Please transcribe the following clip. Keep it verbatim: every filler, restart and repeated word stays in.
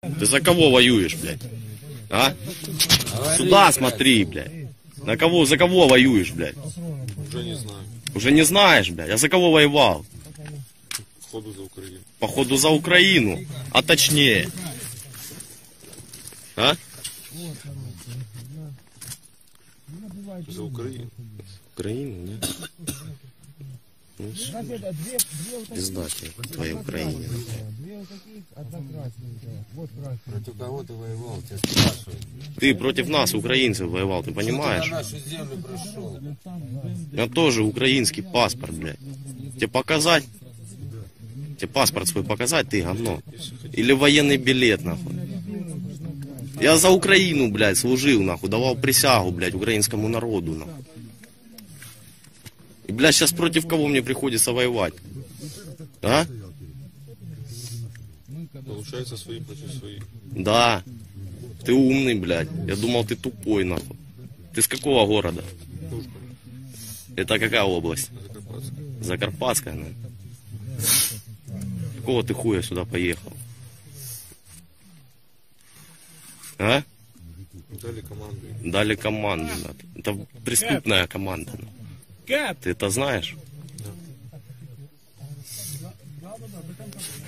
Ты за кого воюешь, блядь? А? Сюда смотри, блядь. На кого, за кого воюешь, блядь? Уже не знаю. Уже не знаешь, блядь. А за кого воевал? Походу за Украину. Походу за Украину. А точнее. А? За Украину. Украину, да? Ну, пизда тебе, твоей Украине. Против кого ты воевал, тебя спрашивают. Ты против нас, украинцев, воевал, ты понимаешь? Ты на нашу землю прошел. Я тоже украинский паспорт, блядь. Тебе показать? Тебе паспорт свой показать, ты говно? Или военный билет, нахуй? Я за Украину, блядь, служил, нахуй, давал присягу, блядь, украинскому народу, нахуй. И, блядь, сейчас против кого мне приходится воевать? А? Получается свои против своих. Да. Ты умный, блядь. Я думал, ты тупой, нахуй. Ты с какого города? Это какая область? Закарпатская. Закарпатская, наверное. Какого ты хуя сюда поехал? А? Дали команду. Дали команду. Да. Это преступная команда. Ты это знаешь?